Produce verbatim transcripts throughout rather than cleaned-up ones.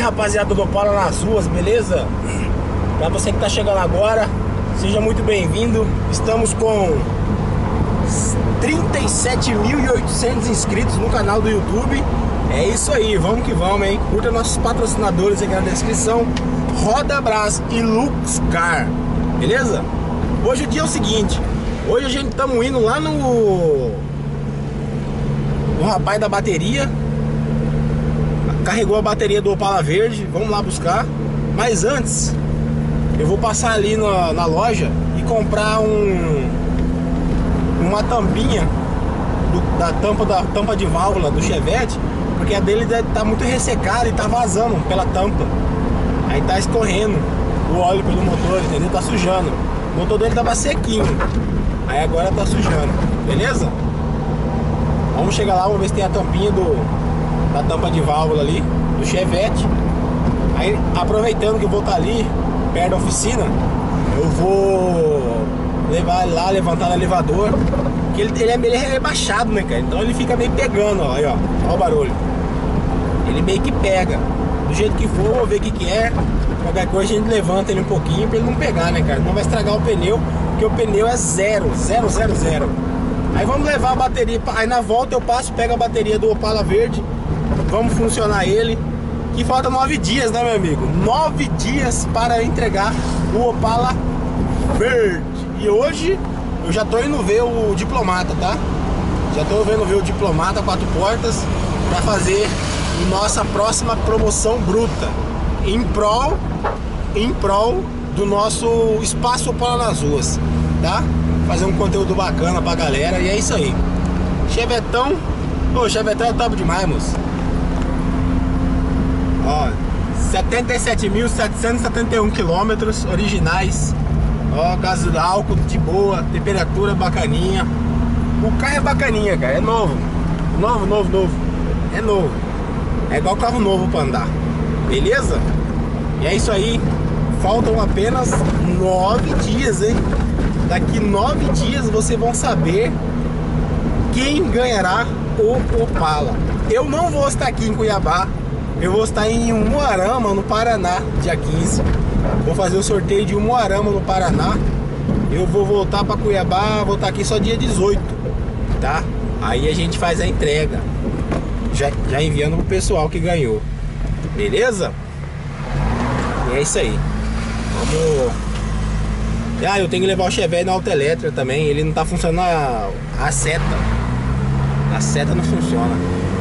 rapaziada do Opala nas ruas, beleza? Pra você que tá chegando agora, seja muito bem-vindo. Estamos com trinta e sete mil e oitocentos inscritos no canal do YouTube. É isso aí, vamos que vamos, hein? Curta nossos patrocinadores aqui na descrição: Rodabras e Luxcar, beleza? Hoje o dia é o seguinte: hoje a gente estamos indo lá no o rapaz da bateria carregou a bateria do Opala verde, vamos lá buscar. Mas antes, eu vou passar ali na, na loja e comprar um uma tampinha do, da tampa da tampa de válvula do Chevette, porque a dele tá muito ressecada e tá vazando pela tampa. Aí tá escorrendo o óleo pelo motor, entendeu? Tá sujando. O motor dele tava sequinho, aí agora tá sujando, beleza? Vamos chegar lá, vamos ver se tem a tampinha do da tampa de válvula ali do Chevette. Aí, aproveitando que eu vou estar ali perto da oficina, eu vou levar ele lá, levantar no elevador, que ele, ele, é, ele é rebaixado, né, cara? Então ele fica meio pegando, ó, aí, ó, ó o barulho. Ele meio que pega. Do jeito que for, vou ver o que que é. Qualquer coisa a gente levanta ele um pouquinho pra ele não pegar, né, cara? Não vai estragar o pneu, porque o pneu é zero, zero, zero, zero. Aí vamos levar a bateria, aí na volta eu passo, pego a bateria do Opala verde, vamos funcionar ele. Que falta nove dias, né, meu amigo? Nove dias para entregar o Opala verde. E hoje eu já tô indo ver o Diplomata, tá? Já tô vendo ver o Diplomata quatro portas para fazer nossa próxima promoção bruta em prol em prol do nosso espaço Opala nas ruas, tá? Fazer um conteúdo bacana pra galera. E é isso aí. Chevetão, pô, Chevetão é top demais, moço. Ó, setenta e sete mil setecentos e setenta e um quilômetros originais. Ó, gás álcool de boa, temperatura bacaninha. O carro é bacaninha, cara, é novo. Novo, novo, novo. É novo. É igual carro novo pra andar. Beleza? E é isso aí. Faltam apenas nove dias, hein? Daqui nove dias vocês vão saber quem ganhará o Opala. Eu não vou estar aqui em Cuiabá. Eu vou estar em Umuarama, no Paraná, dia quinze. Vou fazer o sorteio de Umuarama, no Paraná. Eu vou voltar para Cuiabá, vou estar aqui só dia dezoito, tá? Aí a gente faz a entrega, já, já enviando pro pessoal que ganhou. Beleza? E é isso aí. Vamos... Ah, eu tenho que levar o Chevette na autoelétrica também. Ele não tá funcionando a, a seta. A seta não funciona.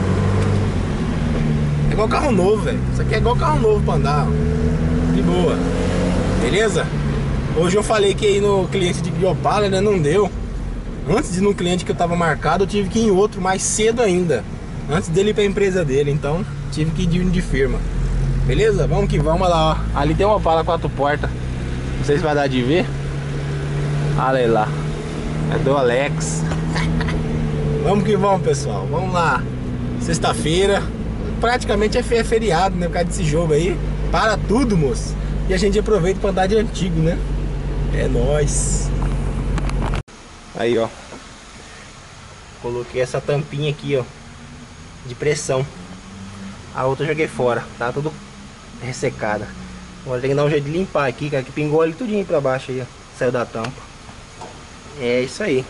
É igual carro novo, velho. Isso aqui é igual carro novo pra andar, ó. De boa. Beleza? Hoje eu falei que ia ir no cliente de Opala, né? Não deu. Antes de ir no cliente que eu tava marcado, eu tive que ir em outro mais cedo ainda, antes dele ir pra empresa dele. Então tive que ir de firma. Beleza? Vamos que vamos lá, ó. Ali tem uma Opala quatro portas. Não sei se vai dar de ver. Olha lá. É do Alex. Vamos que vamos, pessoal. Vamos lá. Sexta-feira. Praticamente é feriado, né? Por causa desse jogo aí. Para tudo, moço. E a gente aproveita pra andar de antigo, né? É nóis. Aí, ó. Coloquei essa tampinha aqui, ó, de pressão. A outra eu joguei fora. Tá tudo ressecada. Agora tem que dar um jeito de limpar aqui, cara. Que pingou ali tudinho pra baixo aí, ó. Saiu da tampa. É isso aí.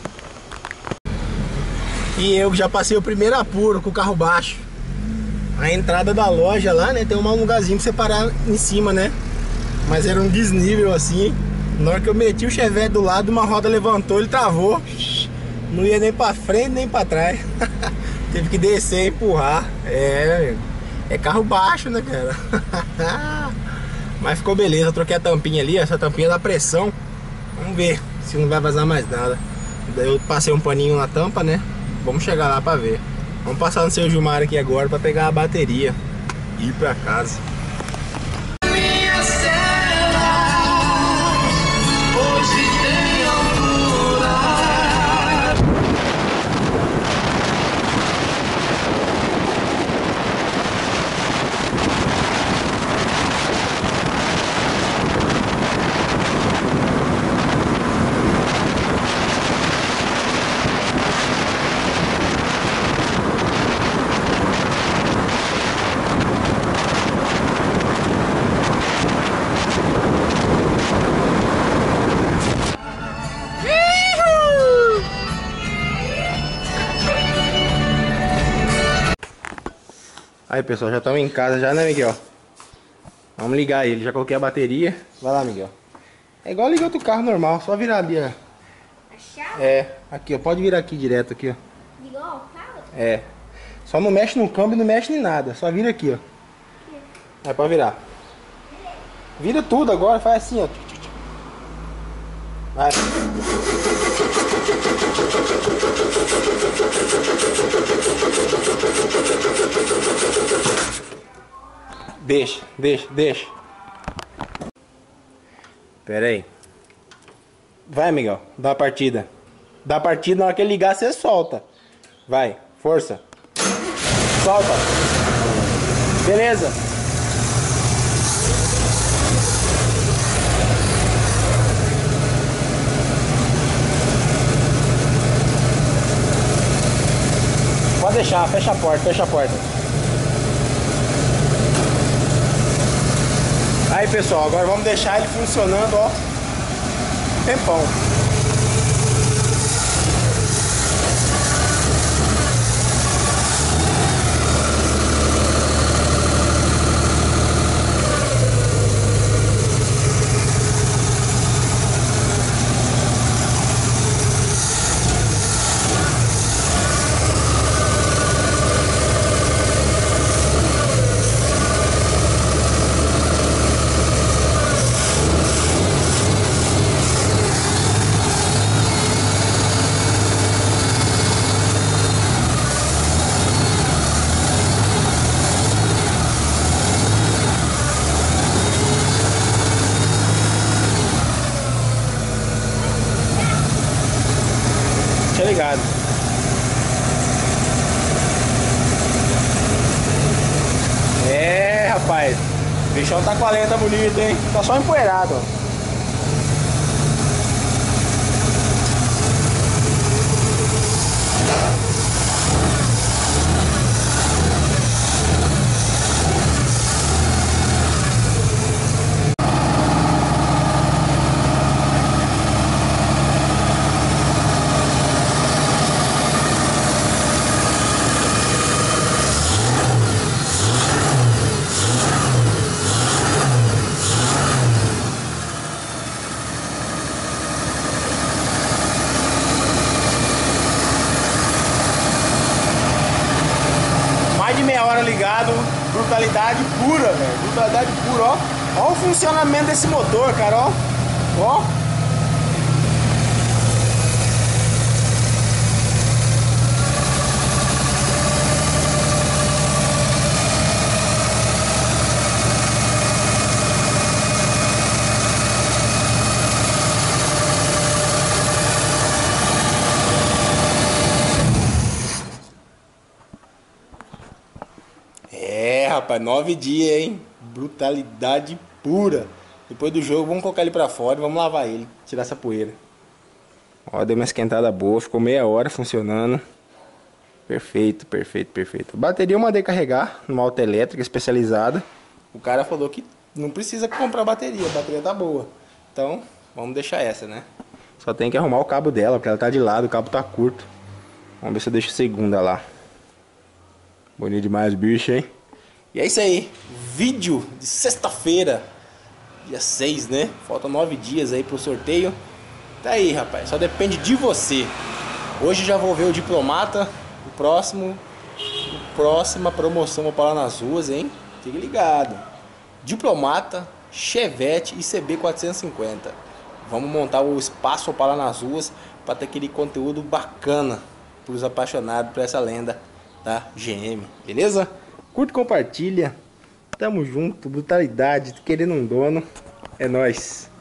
E eu já passei o primeiro apuro com o carro baixo. A entrada da loja lá, né, tem um lugarzinho pra você parar em cima, né? Mas era um desnível assim. Na hora que eu meti o Chevette do lado, uma roda levantou, ele travou. Não ia nem pra frente nem pra trás. Teve que descer e empurrar. É, é carro baixo, né, cara? Mas ficou beleza. Eu troquei a tampinha ali, essa tampinha da pressão. Vamos ver se não vai vazar mais nada. Daí eu passei um paninho na tampa, né? Vamos chegar lá pra ver. Vamos passar no seu Gilmar aqui agora pra pegar a bateria e ir pra casa. Aí, pessoal, já estamos em casa já, né, Miguel? Vamos ligar ele. Já coloquei a bateria. Vai lá, Miguel. É igual ligar outro carro normal. Só virar ali, ó. A chave? É. Aqui, ó. Pode virar aqui direto, aqui, ó. Igual o carro? É. Só não mexe no câmbio, não mexe em nada. Só vira aqui, ó. Aí, pode virar. Vira tudo agora. Faz assim, ó. Vai. Deixa, deixa, deixa. Pera aí. Vai, Miguel. Dá a partida. Dá a partida, na hora que ele ligar, você solta. Vai, força. Solta. Beleza. Pode deixar, fecha a porta, fecha a porta. Aí, pessoal, agora vamos deixar ele funcionando, ó, um tempão. Tinha ligado. É, rapaz. O bichão tá com a lenta bonita, hein? Tá só empoeirado, ó. Mais de meia hora ligado, brutalidade pura, velho. Brutalidade pura, ó. Ó o funcionamento desse motor, cara, ó. Ó. É, rapaz, nove dias, hein? Brutalidade pura. Depois do jogo, vamos colocar ele pra fora e vamos lavar ele, tirar essa poeira. Ó, deu uma esquentada boa, ficou meia hora funcionando. Perfeito, perfeito, perfeito. A bateria eu mandei carregar numa auto elétrica especializada. O cara falou que não precisa comprar bateria, a bateria tá boa. Então, vamos deixar essa, né? Só tem que arrumar o cabo dela, porque ela tá de lado, o cabo tá curto. Vamos ver se eu deixo a segunda lá. Bonito demais, bicho, hein? E é isso aí. Vídeo de sexta-feira, dia seis, né? Faltam nove dias aí pro sorteio. Tá aí, rapaz. Só depende de você. Hoje já vou ver o Diplomata. O próximo... O próxima promoção vou parar nas ruas, hein? Fique ligado. Diplomata, Chevette e C B quatrocentos e cinquenta. Vamos montar o espaço para nas ruas para ter aquele conteúdo bacana para os apaixonados por essa lenda da G M, beleza? Curte, compartilha. Tamo junto, brutalidade, querendo um dono. É nóis.